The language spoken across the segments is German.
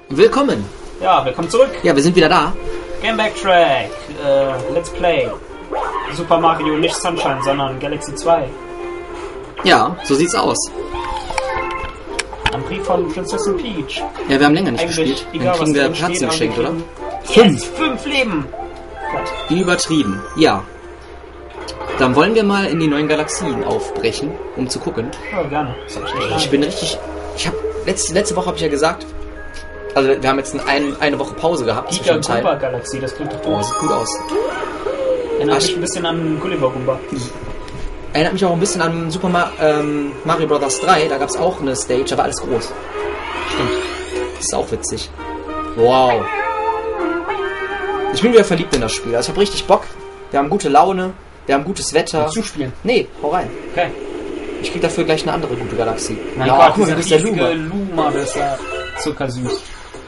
Willkommen. Ja, willkommen zurück. Ja, wir sind wieder da. Game Backtrack. Let's Play. Super Mario, nicht Sunshine, sondern Galaxy 2. Ja, so sieht's aus. Ein Brief von Prinzessin Peach. Ja, wir haben länger nicht Eigentlich gespielt. egal, Dann kriegen wir was drin Platz steht, geschenkt, aber oder? wir kriegen- Yes, 5 Leben. Gott. Übertrieben. Ja. Dann wollen wir mal in die neuen Galaxien aufbrechen, um zu gucken. Ja, gerne. Das hab ich nicht Ich getan. bin richtig... Ich habe letzte Woche habe ich ja gesagt... Also wir haben jetzt eine Woche Pause gehabt zwischen Giga den Teilen. Goomba Galaxie, das klingt doch Oh, gut. sieht gut aus. Erinnert Ach, mich ein bisschen an Gulliver Goomba. Erinnert mich auch ein bisschen an Super Mario Bros. 3. Da gab es auch eine Stage, da war alles groß. Stimmt. Das ist auch witzig. Wow. Ich bin wieder verliebt in das Spiel. Also ich habe richtig Bock. Wir haben gute Laune. Wir haben gutes Wetter. Zuspielen. Nee, hau rein. Okay. Ich krieg dafür gleich eine andere gute Galaxie. Mein ja, Gott, guck mal, dieser wie ist der riesige Luma. Luma, das ist ja zuckersüß.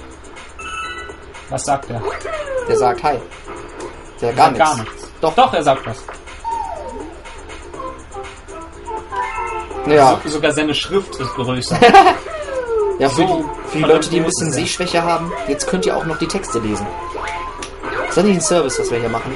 Was sagt er? Der sagt Hi. Der Er gar sagt nichts. gar nichts. Doch. Doch, er sagt was. Ja. Sogar seine Schrift ist größer. Ja, für So die von Leute, der die ein bisschen Größe her. Sehschwäche haben, jetzt könnt ihr auch noch die Texte lesen. Ist das nicht ein Service, was wir hier machen?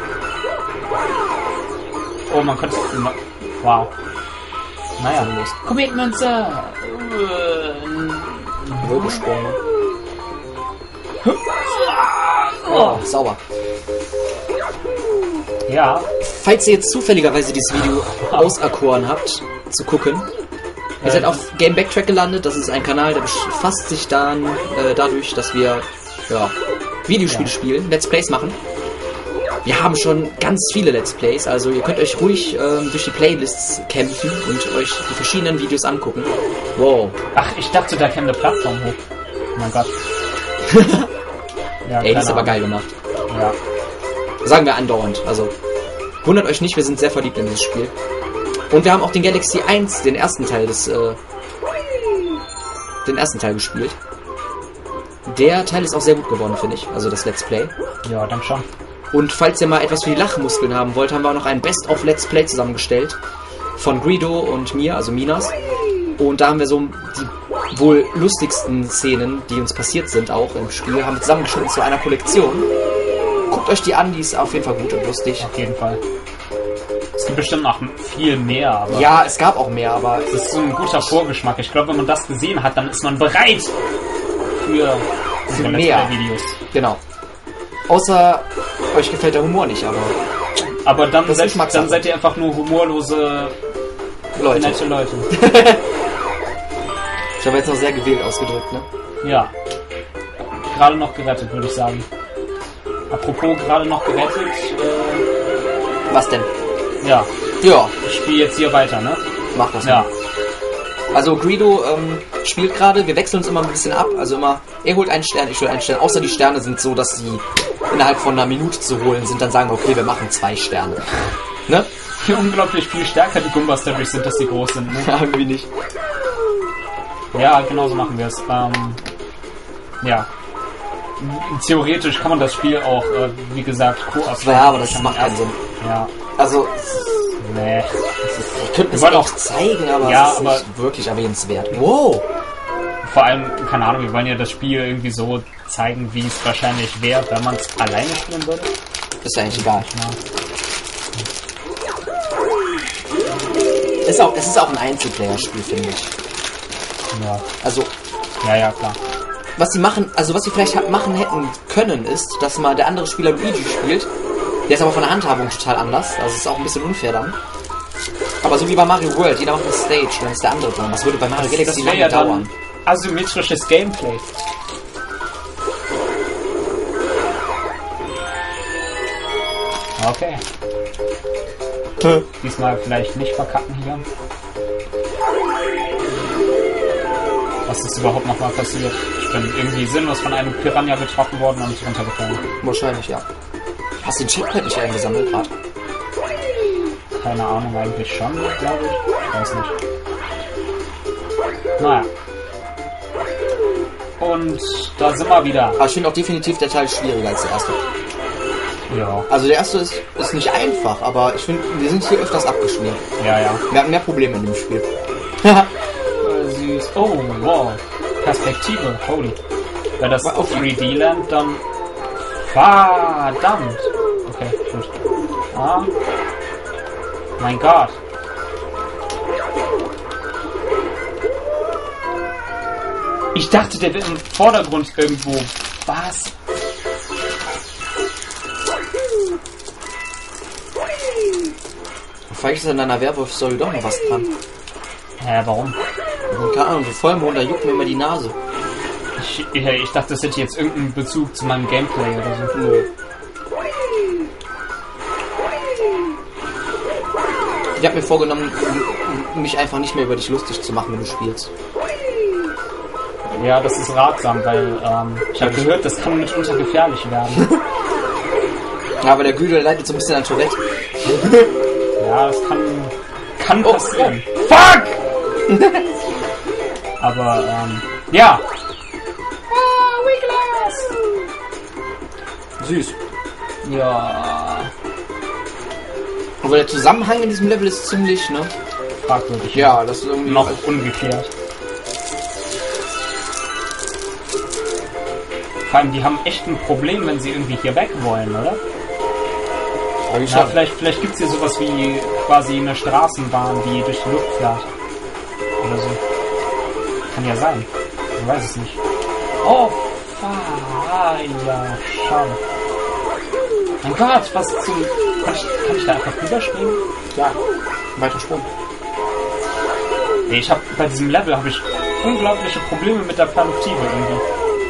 Oh, man könnte... Wow. Naja. los. Commitment, Sir. Wirbelsprung. Oh, sauber. Ja. Falls ihr jetzt zufälligerweise dieses Video auserkoren habt, zu gucken, ihr seid auf Game Backtrack gelandet. Das ist ein Kanal, der befasst sich dann dadurch, dass wir Videospiele spielen, Let's Plays machen. Wir haben schon ganz viele Let's Plays, also ihr könnt euch ruhig durch die Playlists kämpfen und euch die verschiedenen Videos angucken. Wow. Ach, ich dachte, da käme eine Plattform hoch. Oh mein Gott. Ja, Ey, die ist keine aber Ahnung. geil gemacht. Ja. Sagen wir andauernd. Also, wundert euch nicht, wir sind sehr verliebt in dieses Spiel. Und wir haben auch den Galaxy 1, den ersten Teil gespielt. Der Teil ist auch sehr gut geworden, finde ich. Also das Let's Play. Ja, dann schon. Und falls ihr mal etwas für die Lachmuskeln haben wollt, haben wir auch noch ein Best-of-Let's Play zusammengestellt. Von Greedo und mir, also Minas. Und da haben wir so die wohl lustigsten Szenen, die uns passiert sind, auch im Spiel, haben wir zusammengeschnitten zu einer Kollektion. Guckt euch die an, die ist auf jeden Fall gut und lustig. Auf jeden Fall. Es gibt bestimmt noch viel mehr, aber... Ja, es gab auch mehr, aber Das ist so ein guter Vorgeschmack. Ich glaube, wenn man das gesehen hat, dann ist man bereit für diese mehr. Let's Play-Videos. genau. Außer euch gefällt der Humor nicht, aber Aber dann Das ist Geschmackssache. seid ihr einfach nur humorlose, Leute. nette Leute. Ich habe jetzt noch sehr gewählt ausgedrückt, ne? Ja. Gerade noch gerettet, würde ich sagen. Apropos gerade noch gerettet, Was denn? ja, Ja, ich spiele jetzt hier weiter, ne? mach das Ja. mal. Also Greedo spielt gerade, wir wechseln uns immer ein bisschen ab, also immer, er holt einen Stern, ich hole einen Stern, außer die Sterne sind so, dass sie innerhalb von einer Minute zu holen sind, dann sagen wir, okay, wir machen 2 Sterne. Ne? Wie unglaublich viel stärker die Gumbas dadurch sind, dass sie groß sind, ne? Ja, irgendwie nicht. Ja, genau so machen wir es. Ja. Theoretisch kann man das Spiel auch, wie gesagt, Koop. Ja, aber das macht keinen Sinn. Ja. Also, Nee. ich könnte es wollen auch auch- zeigen, aber Ja, es ist aber- nicht wirklich erwähnenswert. Wow! Vor allem, keine Ahnung, wir wollen ja das Spiel irgendwie so zeigen, wie es wahrscheinlich wäre, wenn man es alleine spielen würde. Ist ja eigentlich egal. Ja. Es ist auch ein Einzelplayer-Spiel, finde ich. Ja. Also, Ja, klar. was sie machen, also was sie vielleicht machen hätten können, ist, dass mal der andere Spieler Luigi spielt. Der ist aber von der Handhabung total anders. Also ist auch ein bisschen unfair dann. Aber so wie bei Mario World, jeder macht eine Stage, dann ist der andere dran. Das würde bei Mario Das Galaxy wäre lange ja dauern. dann asymmetrisches Gameplay. Okay. Diesmal vielleicht nicht verkacken hier. Was ist überhaupt nochmal passiert? Ich bin irgendwie sinnlos von einem Piranha getroffen worden und runtergefallen. Wahrscheinlich, ja. Hast du den Checkpoint nicht eingesammelt gerade? Keine Ahnung, eigentlich schon, glaube ich. Ich weiß nicht. Naja. Und da sind wir wieder. Aber ich finde auch definitiv der Teil schwieriger als der erste. Ja. Also der erste ist nicht einfach, aber ich finde, wir sind hier öfters abgeschmiert. Ja. Wir hatten mehr Probleme in dem Spiel. Süß. Oh, wow. Perspektive. Holy. Wäre das 3D-Land, dann... Verdammt! Okay, gut. Ah. Mein Gott. Ich dachte, der wäre im Vordergrund irgendwo. Was? Vielleicht ist an deiner Werwolf-Story doch noch was dran. Hä, warum? Keine Ahnung, so Vollmond, da juckt mir immer die Nase. Ich dachte, das hätte jetzt irgendeinen Bezug zu meinem Gameplay oder so. Nö. Ich habe mir vorgenommen, mich einfach nicht mehr über dich lustig zu machen, wenn du spielst. Ja, das ist ratsam, weil ich habe gehört, das kann mitunter gefährlich werden. Ja, aber der Güter leidet so ein bisschen an Tourette. Ja, das kann passieren. Oh. Fuck! Aber, ja. Süß. Ja. Aber der Zusammenhang in diesem Level ist ziemlich, ne? Fragwürdig. Ja, das ist irgendwie... Noch ungeklärt. Vor allem, die haben echt ein Problem, wenn sie irgendwie hier weg wollen, oder? Ja, vielleicht gibt es hier sowas wie quasi eine Straßenbahn, die durch die Luft fährt. Oder so. Kann ja sein. Man weiß es nicht. Oh, ja, schade. Mein Gott, was zum... Kann ich da einfach rüberspringen? Ja, weiter Sprung. Nee, bei diesem Level habe ich unglaubliche Probleme mit der Perspektive irgendwie.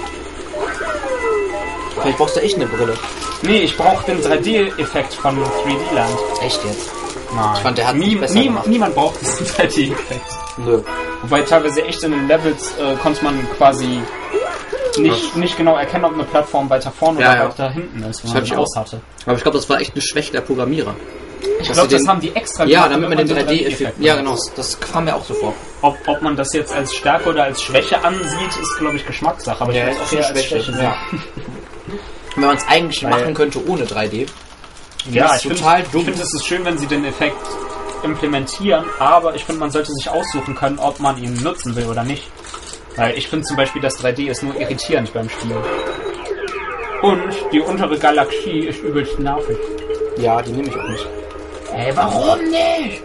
Vielleicht brauchst du echt eine Brille. Nee, ich brauche den 3D-Effekt von 3D-Land. Echt jetzt? Nein. Ich fand, der hat niemand braucht diesen 3D-Effekt. Nö. Wobei teilweise echt in den Levels konnte man quasi nicht genau erkennen, ob eine Plattform weiter vorne oder weiter hinten ist, wenn man das aus hatte. Aber ich glaube, das war echt eine Schwäche der Programmierer. Ich glaube, das haben die extra gemacht. Ja, damit man den 3D-Effekt... Ja, genau. Das kam mir auch so vor. Ob man das jetzt als Stärke oder als Schwäche ansieht, ist, glaube ich, Geschmackssache. Aber ja, ich weiß auch eher als Schwäche. Ja. Wenn man es eigentlich machen könnte ohne 3D. Ja, ich finde, es ist schön, wenn sie den Effekt implementieren, aber ich finde, man sollte sich aussuchen können, ob man ihn nutzen will oder nicht. Weil ich finde zum Beispiel, das 3D ist nur irritierend beim Spielen. Und die untere Galaxie ist übelst nervig. Ja, die nehme ich auch nicht. Ey, warum nicht?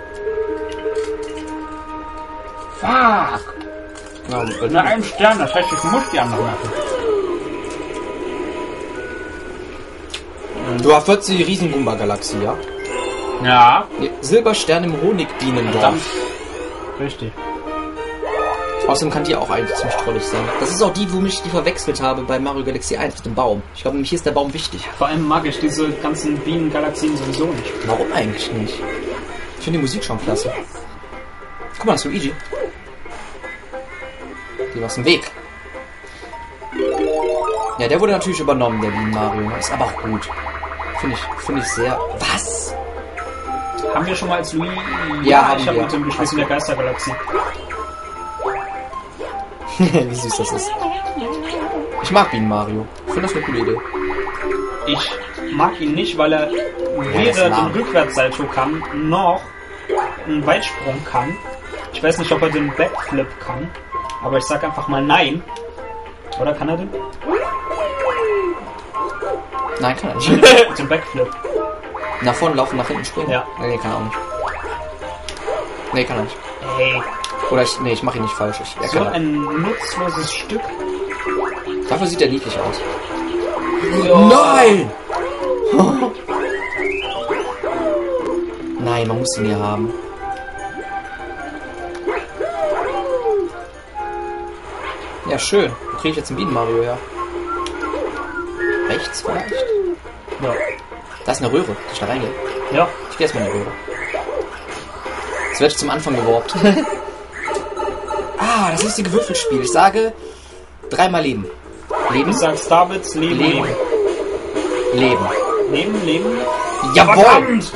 Fuck! Ja, nur ein Stern, das heißt, ich muss die anderen machen. Du erfüllst die Riesengumba-Galaxie, ja? Ja. Silberstern im Honigbienendorf. Verdammt. Richtig. Außerdem kann die auch eigentlich ziemlich trollig sein. Das ist auch die, womit ich die verwechselt habe bei Mario Galaxy 1 mit dem Baum. Ich glaube, hier ist der Baum wichtig. Vor allem mag ich diese ganzen Bienengalaxien sowieso nicht. Warum eigentlich nicht? Ich finde die Musik schon klasse. Guck mal, das ist Luigi. Die war aus dem Weg. Ja, der wurde natürlich übernommen, der Bienen Mario. Ist aber auch gut. Finde ich sehr... Was? Haben wir schon mal als Luigi... Ja, ich habe mit dem gespielt in der Geistergalaxie. Wie süß das ist. Ich mag Bienen Mario. Ich finde das eine coole Idee. Ich mag ihn nicht, weil er weder den Rückwärtssalto kann, noch einen Weitsprung kann. Ich weiß nicht, ob er den Backflip kann, aber ich sag einfach mal nein. Oder kann er den? Nein, kann er nicht. Den Backflip. Nach vorne laufen, nach hinten springen? Ja. Nee, kann er auch nicht. Nee, kann er nicht. Ey. Oder ich mache ihn nicht falsch. So ein nutzloses Stück. Dafür sieht er niedlich aus. Ja. Nein! Nein, man muss ihn hier haben. Ja, schön. Wo kriege ich jetzt einen Bienen-Mario her? Rechts vielleicht? Ja. Da ist eine Röhre. Soll ich da reingehen? Ja. Ich gehe erstmal in die Röhre. Jetzt werde ich zum Anfang geworbt. Ah, das lustige Würfelspiel. Ich sage 3-mal Leben. Leben? Ich sag Starbits, Leben. Leben. Leben. Leben, Leben. Jawohl! Verdammt!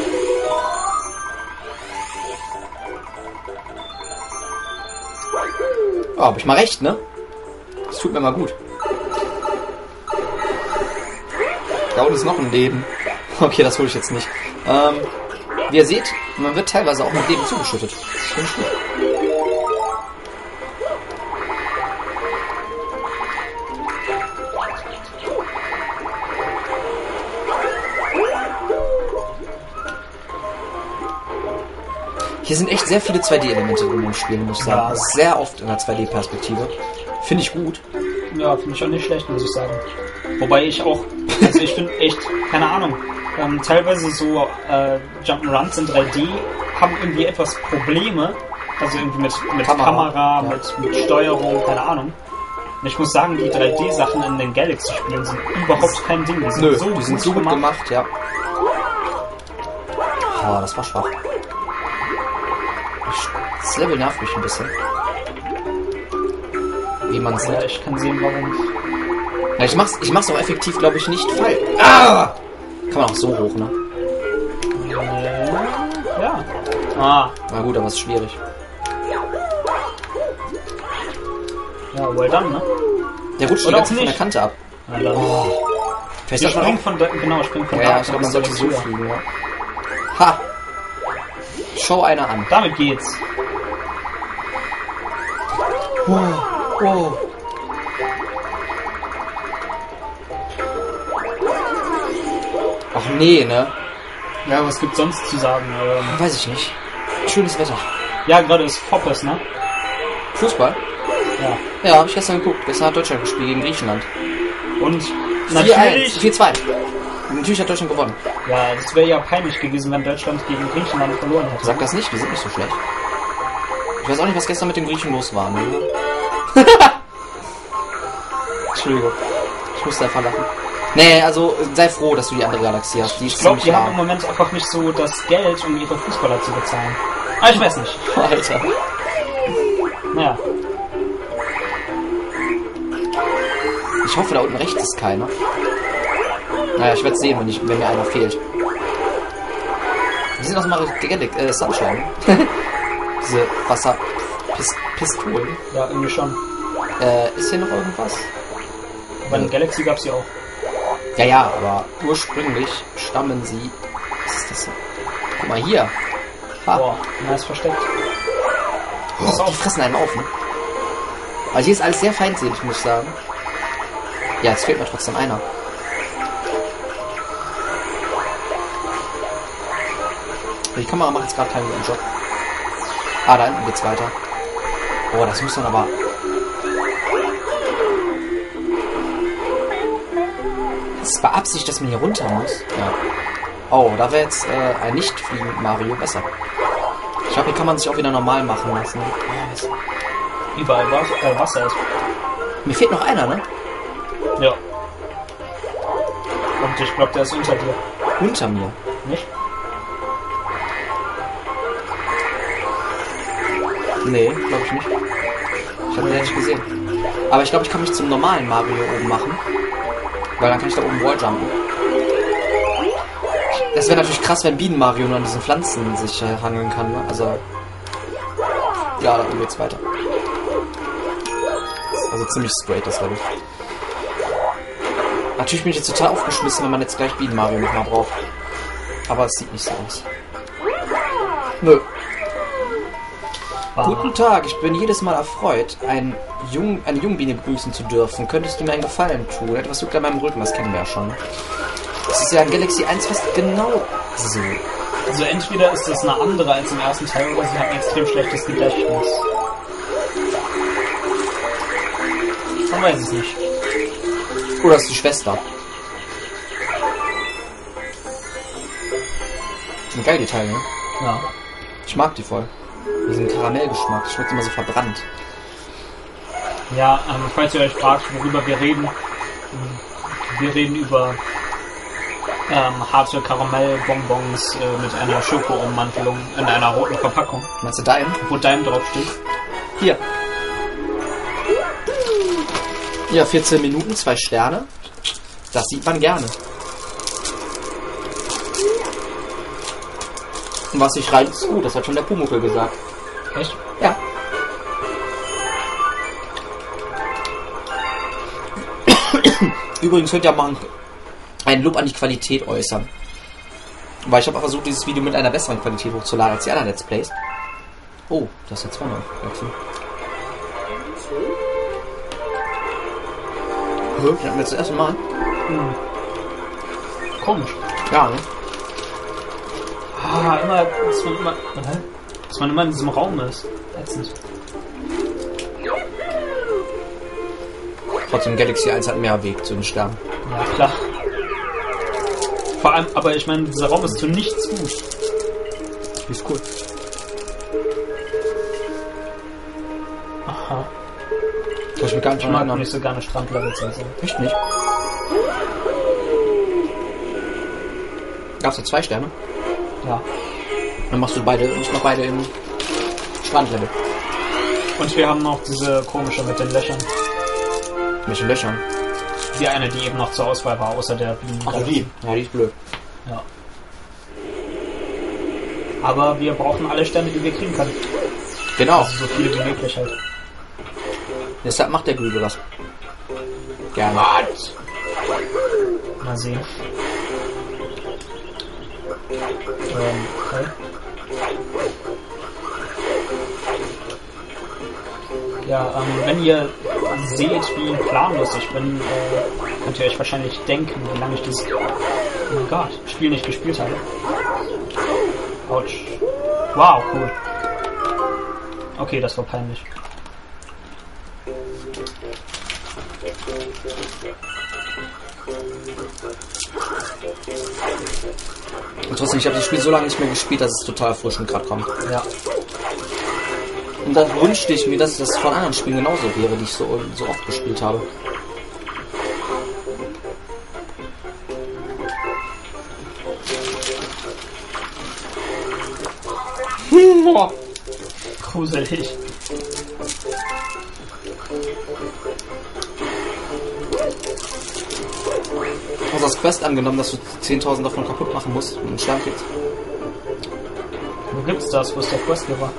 Oh, hab ich mal recht, ne? Das tut mir mal gut. Da unten ist noch ein Leben. Okay, das hole ich jetzt nicht. Wie ihr seht, man wird teilweise auch mit Leben zugeschüttet. Das finde ich gut. Hier sind echt sehr viele 2D-Elemente drin im Spiel, muss ich sagen. Ja. Sehr oft in der 2D-Perspektive. Finde ich gut. Ja, finde ich auch nicht schlecht, muss ich sagen. Wobei ich auch, also ich finde echt, keine Ahnung, teilweise so Jump'n'Runs in 3D haben irgendwie etwas Probleme. Also irgendwie mit Kamera, ja. mit Steuerung, keine Ahnung. Und ich muss sagen, die 3D-Sachen in den Galaxy-Spielen sind überhaupt kein Ding. Die sind die sind so gut gemacht, ja. Oh, das war schwach. Das Level nervt mich ein bisschen. Wie man sieht. Ja, ich kann sehen, warum. Ja, ich mach's auch effektiv, glaube ich, nicht falsch. Ah! Kann man auch so hoch, ne? Ja. Ah. Na gut, aber es ist schwierig. Ja, well done, ne? Der rutscht die ganze von der Kante ab. Na dann. Oh. Vielleicht Ich spring von da, genau, ich spring von da. Ja, ich glaube, man sollte so fliegen, ja. Ha! Schau einer an. Damit geht's. Wow. Wow. Ach nee, ne? Ja, was gibt's sonst zu sagen? Weiß ich nicht. Schönes Wetter. Ja, gerade ist Foppes, ne? Fußball? Ja. Ja, habe ich gestern geguckt. Gestern hat Deutschland gespielt gegen Griechenland. Und natürlich... 4-2. Natürlich hat Deutschland gewonnen. Ja, das wäre ja peinlich gewesen, wenn Deutschland gegen Griechenland verloren hätte. Sag das nicht, wir sind nicht so schlecht. Ich weiß auch nicht, was gestern mit den Griechen los war. Ne? Entschuldigung. Ich musste einfach lachen. Nee, also sei froh, dass du die andere Galaxie hast. Die ist ich glaube, die arm. haben im Moment einfach nicht so das Geld, um ihre Fußballer zu bezahlen. Aber ich weiß nicht. Alter. Naja. Ich hoffe, da unten rechts ist keiner. Naja, ich werde sehen, wenn mir einer fehlt. Die sind aus Mario Sunshine. Diese Wasserpistolen. Ja, irgendwie schon. Ist hier noch irgendwas? Bei der Galaxy gab's die auch. Ja, ja, aber ursprünglich stammen sie... Was ist das denn? Guck mal hier. Ha. Boah, nice versteckt. Oh, die fressen einen auf, ne? Also hier ist alles sehr feindselig, muss ich sagen. Ja, jetzt fehlt mir trotzdem einer. Die Kamera macht jetzt gerade keinen guten Job. Ah, da hinten geht's weiter. Oh, das muss dann aber... Das ist beabsichtigt, dass man hier runter muss. Ja. Oh, da wäre jetzt ein nicht-fliegend Mario besser. Ich glaube, hier kann man sich auch wieder normal machen lassen. Oh, Überall Wasser ist. mir fehlt noch einer, ne? Ja. Und ich glaube, der ist unter dir. Unter mir. Nicht? Nee, glaube ich nicht. Ich habe den ja nicht gesehen. Aber ich glaube, ich kann mich zum normalen Mario oben machen. Weil dann kann ich da oben Walljumpen. Das wäre natürlich krass, wenn Bienen-Mario nur an diesen Pflanzen sich hangeln kann, ne? Also... Ja, da oben geht's weiter. Also ziemlich straight, das Level. Natürlich bin ich jetzt total aufgeschmissen, wenn man jetzt gleich Bienen-Mario nochmal braucht. Aber es sieht nicht so aus. Nö. Guten Tag, ich bin jedes Mal erfreut, eine Jungbiene begrüßen zu dürfen. Könntest du mir einen Gefallen tun? Etwas juckt an meinem Rücken, das kennen wir ja schon. Das ist ja in Galaxy 1 fast genau so. Also entweder ist das eine andere als im ersten Teil oder sie hat ein extrem schlechtes Gedächtnis. Man weiß es nicht. Oder ist die Schwester. Sind geil, die Teile, ne? Ja. Ich mag die voll. Diesen Karamellgeschmack, das schmeckt immer so verbrannt. Ja, falls ihr euch fragt, worüber wir reden über harte Karamellbonbons mit einer Schokoummantelung in einer roten Verpackung. Meinst du Daim? Wo Daim draufsteht. Hier. Ja, 14 Minuten, 2 Sterne. Das sieht man gerne. Und was sich rein... Oh, das hat schon der Pumuckl gesagt. Echt? Ja. Übrigens könnt ihr mal einen Lob an die Qualität äußern. Weil ich habe versucht, dieses Video mit einer besseren Qualität hochzuladen als die anderen Let's Plays. Oh, das ist jetzt vorne. Das hatten wir das erste Mal. Hm. Komisch. Ja, ne? Ah, immer... Dass man immer in diesem Raum ist. Ätzend. Trotzdem, Galaxy 1 hat mehr Weg zu den Sternen. Ja, klar. Vor allem, aber ich meine, dieser Raum ist zu nichts gut. Die ist cool. Aha. Das ich mir gar nicht Ich mag nicht so gerne Strandlevel zu sehen. Echt nicht? Gab's da 2 Sterne? Ja. Dann machst du beide, ich mach beide im Strandlevel. Und wir haben noch diese komische mit den Löchern. Mit den Löchern? Die eine, die eben noch zur Auswahl war, außer der Bienen. Ach, die? Ja, die ist blöd. Ja. Aber wir brauchen alle Sterne, die wir kriegen können. Genau. Also so viele wie möglich halt. Deshalb macht der Grübe was. Gerne. What? Mal sehen. Okay. Ja, wenn ihr seht, wie planlos ich bin, könnt ihr euch wahrscheinlich denken, wie lange ich dieses oh mein Gott, Spiel nicht gespielt habe. Autsch. Wow, cool. Okay, das war peinlich. Und trotzdem, ich habe das Spiel so lange nicht mehr gespielt, dass es total erfrischend gerade kommt. Ja. Und dann wünschte ich mir, dass das von anderen Spielen genauso wäre, die ich so oft gespielt habe. Gruselig. Du hast das Quest angenommen, dass du 10.000 davon kaputt machen musst und einen Stern kriegst. Wo gibt's das? Wo ist der Questgeber?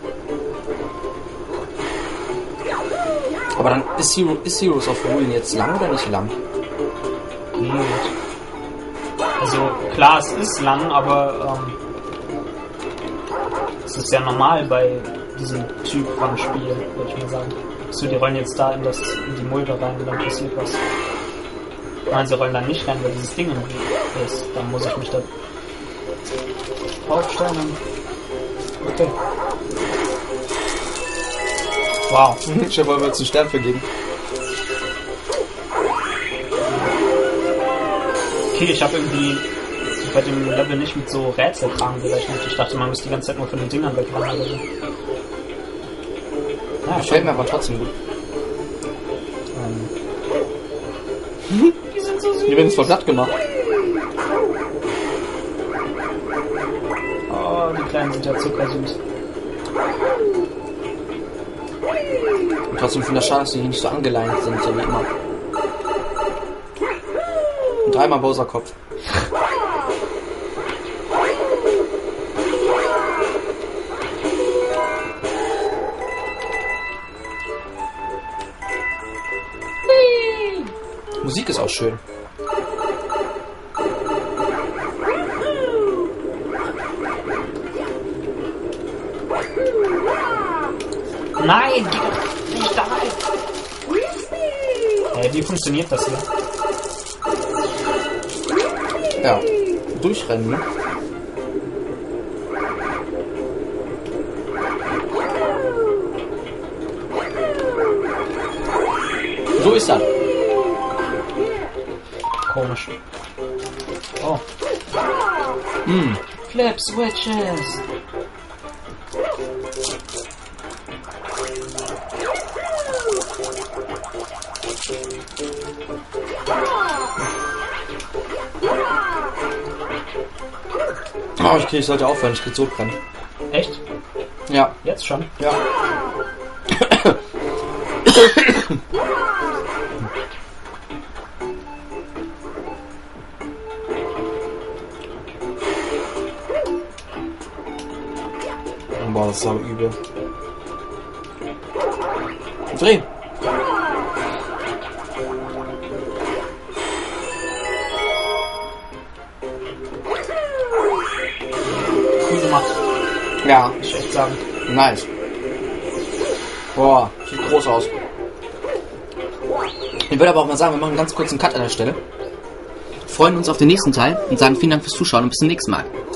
Aber dann ist Heroes of Ruin jetzt lang oder nicht lang? Gut. Also klar, es ist lang, aber es ist ja normal bei diesem Typ von Spiel, würde ich mal sagen. So, die rollen jetzt da in die Mulde rein und dann passiert was. Nein, sie rollen da nicht rein, weil dieses Ding im Weg ist. Dann muss ich mich da aufstellen. Okay. Wow. Ich wollen wir jetzt einen Stern vergeben. Okay, ich habe irgendwie bei dem Level nicht mit so Rätselkram gerechnet. Ich dachte, man muss die ganze Zeit nur von den Dingern wegrennen oder so. Ja, gefällt mir aber trotzdem gut. Die sind so süß. Die werden voll glatt gemacht. Oh, die Kleinen sind ja zuckersüß. Und trotzdem finde ich das schade, dass die hier nicht so angeleint sind, so wie immer. Und dreimal Bowser-Kopf. Musik ist auch schön. Nein, geh doch nicht da rein. Hey, wie funktioniert das hier? Ja, durchrennen, ne? So ist das. Komisch. Oh. Flip Switches. Oh, ich sollte aufhören, ich krieg Sodbrennen. Echt? Ja. Jetzt schon? Ja. Boah, das ist aber übel. Dreh! Cool gemacht. Ja. Ich würde echt sagen. Nice. Boah, sieht groß aus. Ich würde aber auch mal sagen, wir machen einen ganz kurzen Cut an der Stelle. Freuen uns auf den nächsten Teil und sagen vielen Dank fürs Zuschauen und bis zum nächsten Mal.